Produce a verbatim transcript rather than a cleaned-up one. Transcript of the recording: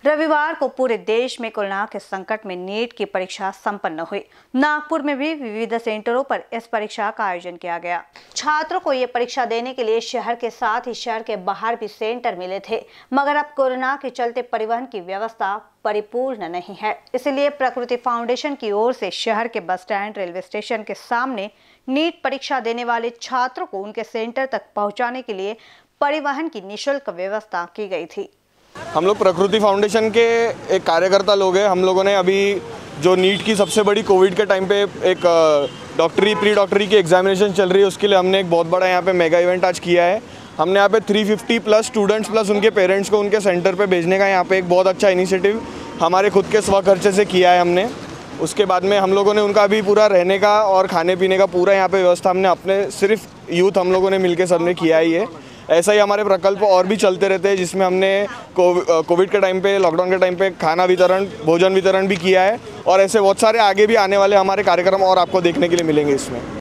रविवार को पूरे देश में कोरोना के संकट में नीट की परीक्षा संपन्न हुई। नागपुर में भी विविध सेंटरों पर इस परीक्षा का आयोजन किया गया। छात्रों को ये परीक्षा देने के लिए शहर के साथ ही शहर के बाहर भी सेंटर मिले थे, मगर अब कोरोना के चलते परिवहन की व्यवस्था परिपूर्ण नहीं है। इसलिए प्रकृति फाउंडेशन की ओर से शहर के बस स्टैंड, रेलवे स्टेशन के सामने नीट परीक्षा देने वाले छात्रों को उनके सेंटर तक पहुँचाने के लिए परिवहन की निःशुल्क व्यवस्था की गई थी। हम लोग प्रकृति फाउंडेशन के एक कार्यकर्ता लोग हैं। हम लोगों ने अभी जो नीट की सबसे बड़ी कोविड के टाइम पे एक डॉक्टरी प्री डॉक्टरी की एग्जामिनेशन चल रही है, उसके लिए हमने एक बहुत बड़ा यहाँ पे मेगा इवेंट आज किया है। हमने यहाँ पे तीन सौ पचास प्लस स्टूडेंट्स प्लस उनके पेरेंट्स को उनके सेंटर पे भेजने का यहाँ पे एक बहुत अच्छा इनिशिएटिव हमारे खुद के स्व खर्चे से किया है हमने। उसके बाद में हम लोगों ने उनका भी पूरा रहने का और खाने पीने का पूरा यहाँ पे व्यवस्था हमने अपने सिर्फ यूथ हम लोगों ने मिलकर सबने किया ही है। ऐसा ही हमारे प्रकल्प और भी चलते रहते हैं, जिसमें हमने कोविड के टाइम पे, लॉकडाउन के टाइम पे खाना वितरण, भोजन वितरण भी किया है और ऐसे बहुत सारे आगे भी आने वाले हमारे कार्यक्रम और आपको देखने के लिए मिलेंगे इसमें।